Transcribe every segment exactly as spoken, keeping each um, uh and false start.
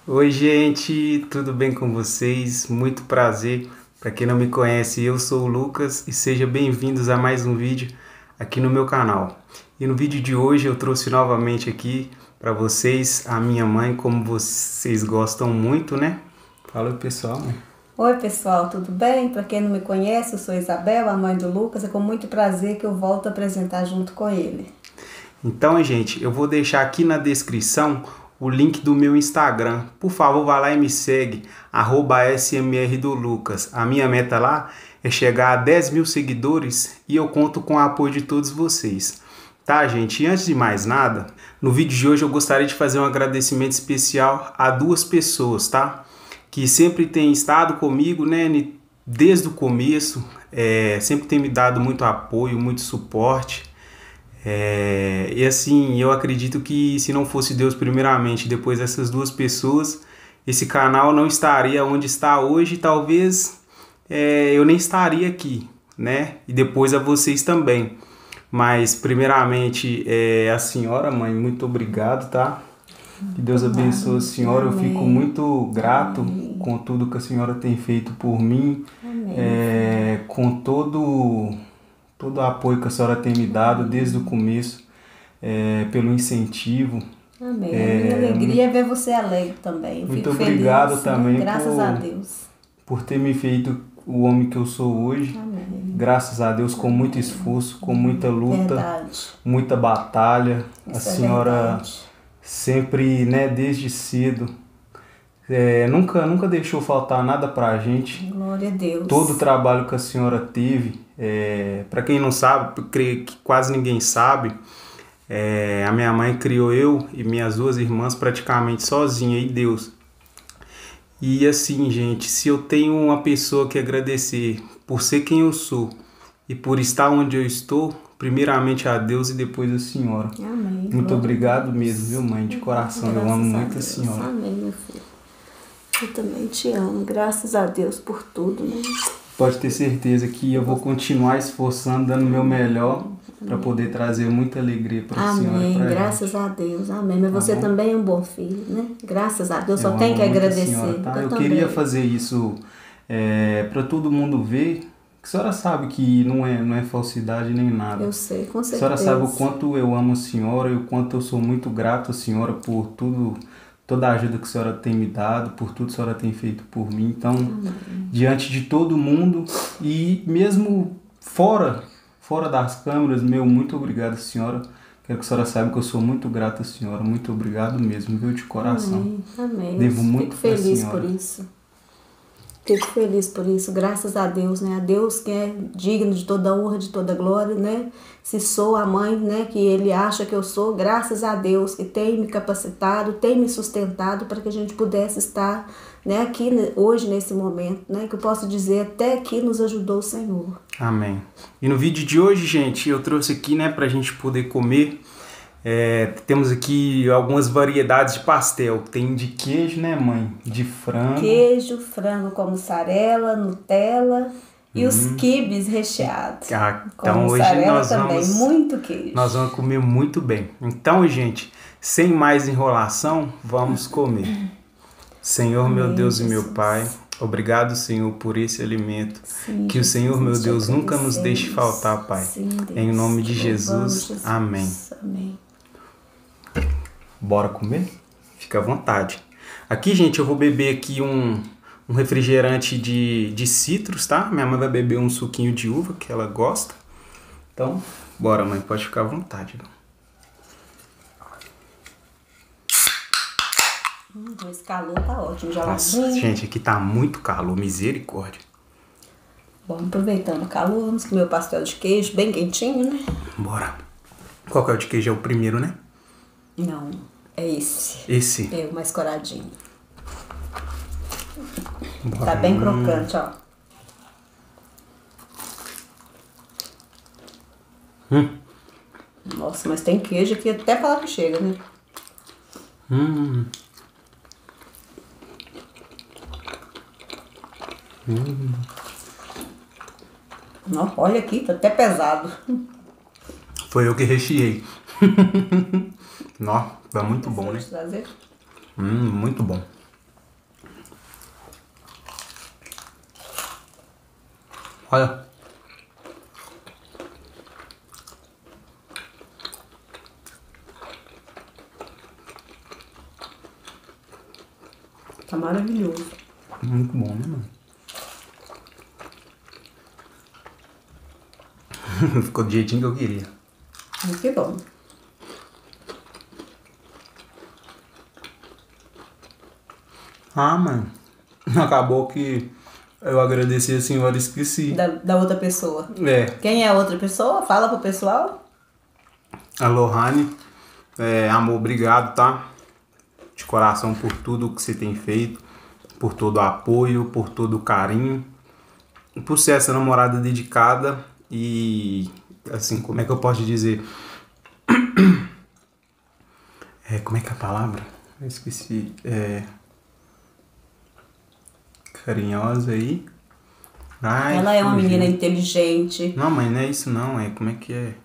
Oi, gente, tudo bem com vocês? Muito prazer. Para quem não me conhece, eu sou o Lucas e sejam bem-vindos a mais um vídeo aqui no meu canal. E no vídeo de hoje eu trouxe novamente aqui para vocês a minha mãe, como vocês gostam muito, né? Fala aí, pessoal. Oi, pessoal, tudo bem? Para quem não me conhece, eu sou Isabel, a mãe do Lucas. É com muito prazer que eu volto a apresentar junto com ele. Então, gente, eu vou deixar aqui na descrição o link do meu Instagram. Por favor, vá lá e me segue, arroba S M R do Lucas. A minha meta lá é chegar a dez mil seguidores e eu conto com o apoio de todos vocês. Tá, gente? E antes de mais nada, no vídeo de hoje eu gostaria de fazer um agradecimento especial a duas pessoas, tá? Que sempre têm estado comigo, né? Desde o começo, é, sempre tem me dado muito apoio, muito suporte. É, e assim, eu acredito que se não fosse Deus primeiramente, depois dessas duas pessoas, esse canal não estaria onde está hoje, talvez é, eu nem estaria aqui, né? E depois a vocês também. Mas primeiramente é, a senhora, mãe, muito obrigado, tá? Que Deus abençoe a senhora, eu fico muito grato com tudo que a senhora tem feito por mim, é, com todo... todo o apoio que a senhora tem me dado desde o começo, é, pelo incentivo. Amém. É, a minha alegria é ver você alegre também. Eu muito fico obrigado feliz, também, né? Graças por, a Deus. por ter me feito o homem que eu sou hoje. Amém. Graças a Deus, com Amém. muito esforço, com muita luta, Verdade. muita batalha. Isso a é senhora verdade. sempre, né, desde cedo, é, nunca, nunca deixou faltar nada pra gente. Glória a Deus. Todo o trabalho que a senhora teve, é, para quem não sabe, eu creio que quase ninguém sabe, é, a minha mãe criou eu e minhas duas irmãs praticamente sozinha, e Deus. E assim, gente, se eu tenho uma pessoa que agradecer por ser quem eu sou e por estar onde eu estou, primeiramente a Deus e depois a senhora. Amém. Muito Glória obrigado mesmo, viu, mãe? De coração, eu Graças amo a muito a Deus. senhora. Amém, meu filho. Eu também te amo. Graças a Deus por tudo, né? Pode ter certeza que eu vou continuar esforçando, dando o meu melhor para poder trazer muita alegria para a senhora. Amém, Pra graças gente. a Deus, amém. Mas Tá você bom? também é um bom filho, né? Graças a Deus, Eu só tem amo que muito a agradecer. senhora, tá? Eu, Eu queria também. fazer isso é, para todo mundo ver, que a senhora sabe que não é, não é falsidade nem nada. Eu sei, com A certeza. senhora sabe o quanto eu amo a senhora e o quanto eu sou muito grato à senhora por tudo, toda a ajuda que a senhora tem me dado, por tudo que a senhora tem feito por mim. Então, Amém. diante de todo mundo e mesmo fora, fora das câmeras, meu, muito obrigado, senhora. Quero que a senhora saiba que eu sou muito grato à senhora. Muito obrigado mesmo, viu, de coração. Amém, amém. Devo Eu muito Fico pra feliz senhora. por isso. Fico feliz por isso, graças a Deus, né? A Deus que é digno de toda honra, de toda glória, né? Se sou a mãe, né, que Ele acha que eu sou, graças a Deus que tem me capacitado, tem me sustentado para que a gente pudesse estar, né, aqui né, hoje nesse momento, né? Que eu posso dizer até aqui nos ajudou o Senhor. Amém. E no vídeo de hoje, gente, eu trouxe aqui, né, pra gente poder comer. É, temos aqui algumas variedades de pastel. Tem de queijo, né, mãe? De frango. Queijo, frango com mussarela, Nutella e os quibes recheados. Ah, Com então hoje mussarela nós também, vamos, muito queijo. nós vamos comer muito bem. Então, gente, sem mais enrolação, vamos comer. Senhor, Amém, meu Deus e meu Jesus. Pai, obrigado, Senhor, por esse alimento. Sim, Que o Jesus, Senhor, meu nós te Deus, nunca nos deixe agradecemos. faltar, Pai. Sim, Deus. Em nome de Te Jesus. louvamos, Jesus. Amém. Amém. Bora comer? Fica à vontade. Aqui, gente, eu vou beber aqui um, um refrigerante de, de citros, tá? Minha mãe vai beber um suquinho de uva, que ela gosta. Então, bora, mãe, pode ficar à vontade. Hum, esse calor tá ótimo. Já Nossa, vamos- gente, aqui tá muito calor, misericórdia. Bom, aproveitando o calor, vamos comer o pastel de queijo bem quentinho, né? Bora. Qual que é o de queijo? É o primeiro, né? Não, é esse. Esse. É o mais coradinho. Bora. Tá bem crocante, ó. Hum. Nossa, mas tem queijo aqui até falar que chega, né? Hum. Hum. Não, olha aqui, tá até pesado. Foi eu que recheei. Nó, tá muito bom, né? Trazer? Hum, muito bom. Olha. Tá maravilhoso. Muito bom, né, mano? Ficou do jeitinho que eu queria. Muito bom. Ah, mano. Acabou que eu agradeci a senhora e esqueci. Da, da outra pessoa. É. Quem é a outra pessoa? Fala pro pessoal. A Lohane. É, amor, obrigado, tá? De coração por tudo que você tem feito. Por todo o apoio, por todo o carinho. Por ser essa namorada dedicada. E, assim, como é que eu posso dizer? É, como é que é a palavra? Eu esqueci. É... Carinhosa aí. Ai, Ela é uma fugiu. menina inteligente. Não, mãe, não é isso não. É como é que é?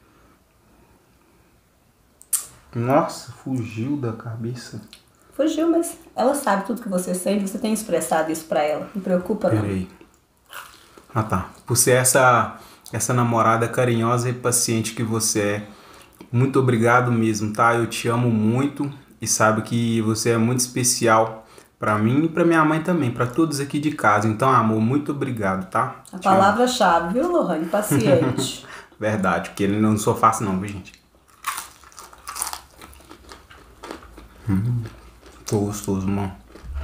Nossa, fugiu da cabeça. Fugiu, mas ela sabe tudo que você sente. Você tem expressado isso pra ela. Não preocupa, não. Peraí. Ah, tá. Por ser essa, essa namorada carinhosa e paciente que você é. Muito obrigado mesmo, tá? Eu te amo muito e sabe que você é muito especial pra mim e pra minha mãe também, pra todos aqui de casa. Então, amor, muito obrigado, tá? A Te amo. palavra-chave, viu, Lohane? Paciente. Verdade, porque ele não sou fácil não, viu, gente? Hum, ficou gostoso, mano.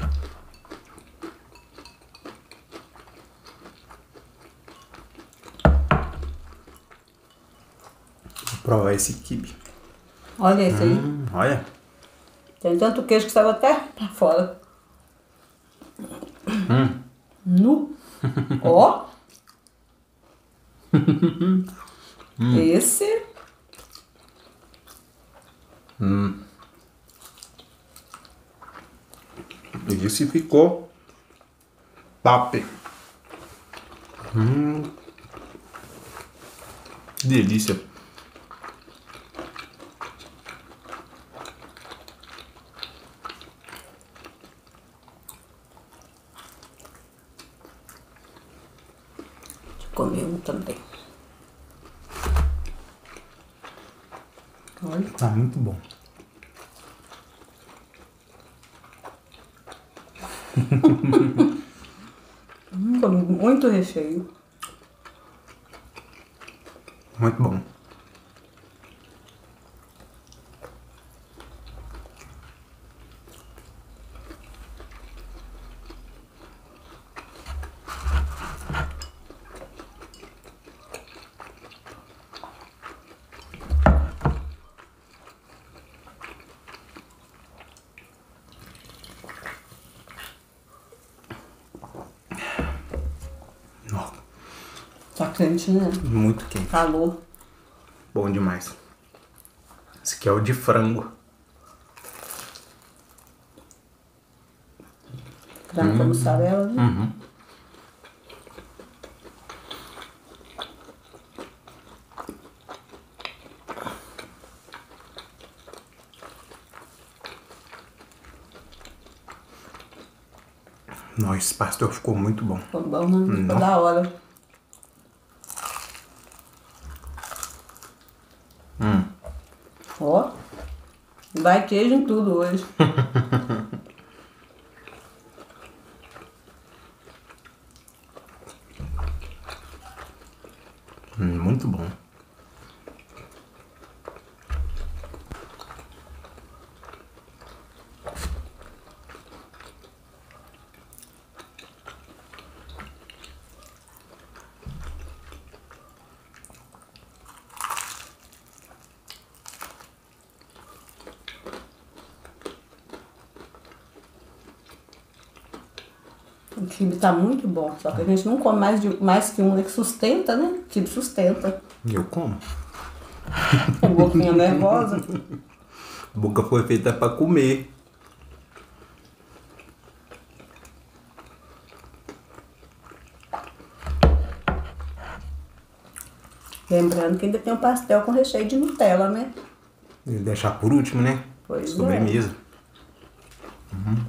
Vou provar esse quibe. Olha esse aí. Hum, olha. Tem tanto queijo que saiu até pra fora. Hum. Nu. Ó. Esse. Hum. Esse ficou top. Hum. Que delícia. Deixa eu comer um também. Olha. Tá muito bom. Hum, com muito recheio. Muito bom. Ó, Tá quente, né? muito quente. Calor. Bom demais. Esse aqui é o de frango. Frango com mussarela, né? Uhum. Nossa, esse pastel ficou muito bom. Ficou bom, né? Ficou Não. da hora. Hum. Ó. Vai queijo em tudo hoje. Hum, muito bom. O quibe tá muito bom. Só que a gente não come mais, de, mais que um, né? Que sustenta, né? O quibe sustenta. Eu como. A boquinha nervosa. A boca foi feita pra comer. Lembrando que ainda tem um pastel com recheio de Nutella, né? Vou deixar por último, né? Pois é. Sobremesa. Uhum.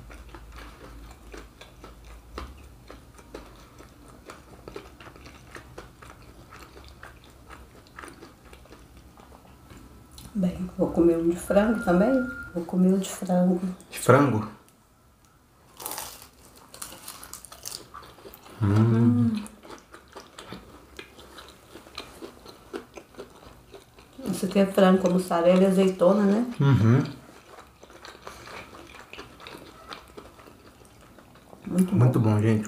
Bem, vou comer um de frango também. Vou comer um de frango. De frango? Hum. Isso aqui é frango com mussarela e azeitona, né? Uhum. Muito bom. Muito bom, gente.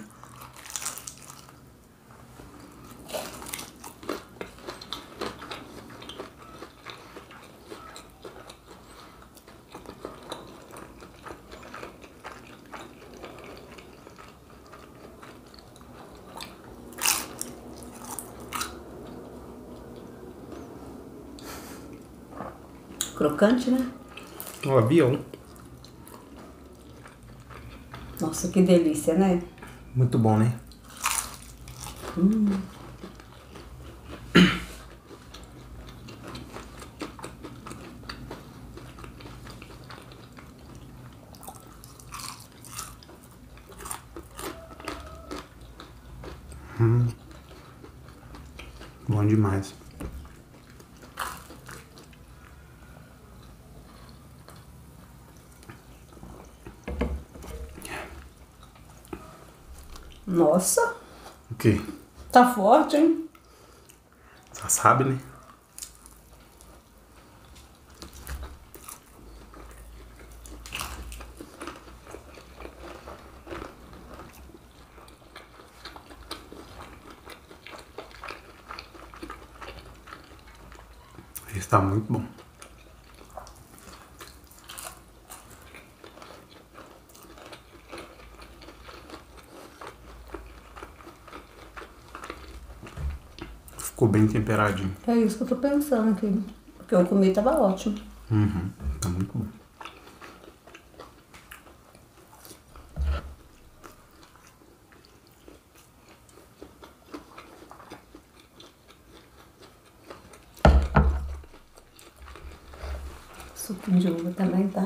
Crocante, né? O avião. Nossa, que delícia, né? Muito bom, né? Hum. Hum. Bom demais. Nossa, O quê? tá forte, hein? Só sabe, né? Está muito bom. Ficou bem temperadinho. É isso que eu tô pensando aqui. Porque eu comi tava ótimo. Uhum. Tá muito bom. Suquinho de uva também, tá?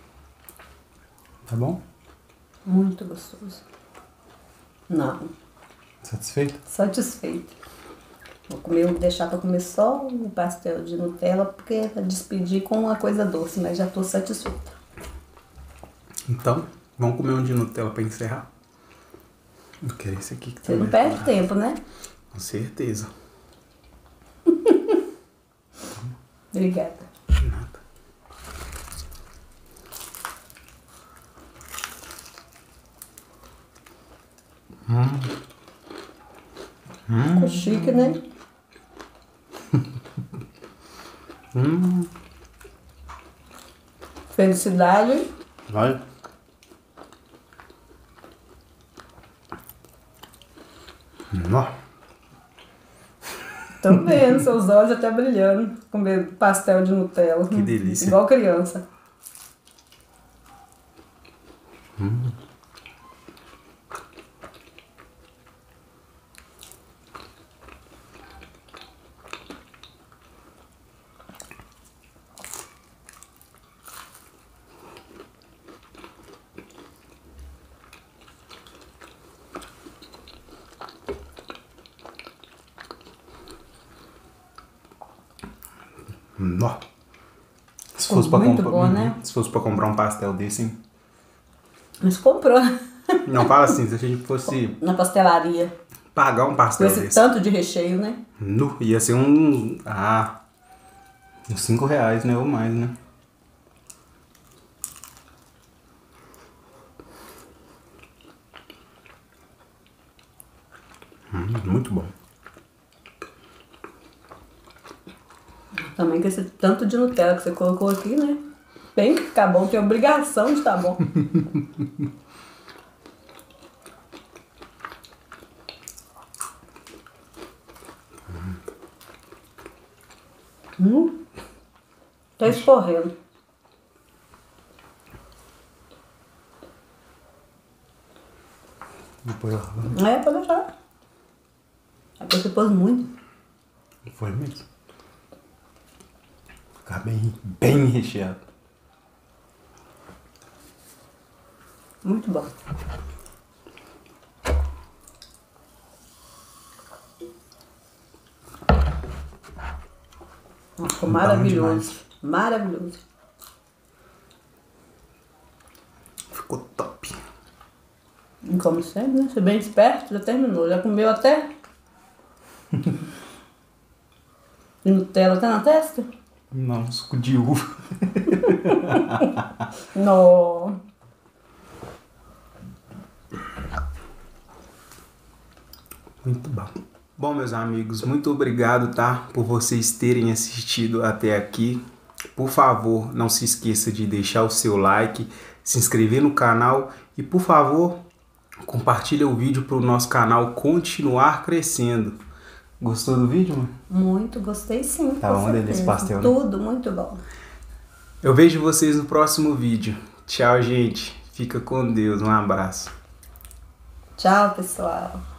Tá bom? Muito gostoso. Não, Satisfeito? satisfeita. Vou comer, vou deixar pra comer só o pastel de Nutella, porque é pra despedir com uma coisa doce, mas já tô satisfeita. Então, vamos comer um de Nutella pra encerrar? Eu quero esse aqui que tá Você não mais perde barato. tempo, né? Com certeza. Obrigada. Nada. Ficou chique, né? Hum. Felicidade. Vai. Nó. Tô vendo, seus olhos até brilhando. Comer pastel de Nutella. Que delícia. Igual criança. Hum. Nó. Se fosse pra Muito comprar, bom, né? Se fosse pra comprar um pastel desse, hein? Mas comprou Não, fala assim, se a gente fosse na pastelaria. pagar um Com pastel esse desse. tanto de recheio, né? Nu, ia ser um. Ah. Uns cinco reais, né? Ou mais, né? Hum, muito bom. Também com esse tanto de Nutella que você colocou aqui, né? Tem que ficar bom, tem obrigação de estar bom. hum. Tá escorrendo. Depois eu... É, pode deixar. Aqui você pôs muito. Foi mesmo. Ficar bem, bem recheado. Muito bom. Ficou Bom maravilhoso. demais. Maravilhoso. Ficou top. E como sempre, né? Você é bem esperto, já terminou. Já comeu até? E Nutella tá na testa? Não, suco de uva. Não. Muito bom. Bom, meus amigos, muito obrigado, tá? Por vocês terem assistido até aqui. Por favor, não se esqueça de deixar o seu like, se inscrever no canal e, por favor, compartilha o vídeo para o nosso canal continuar crescendo. Gostou do vídeo, mãe? Muito, gostei sim. Tá bom, delícia, pastel, né? Tudo muito bom. Eu vejo vocês no próximo vídeo. Tchau, gente. Fica com Deus. Um abraço. Tchau, pessoal.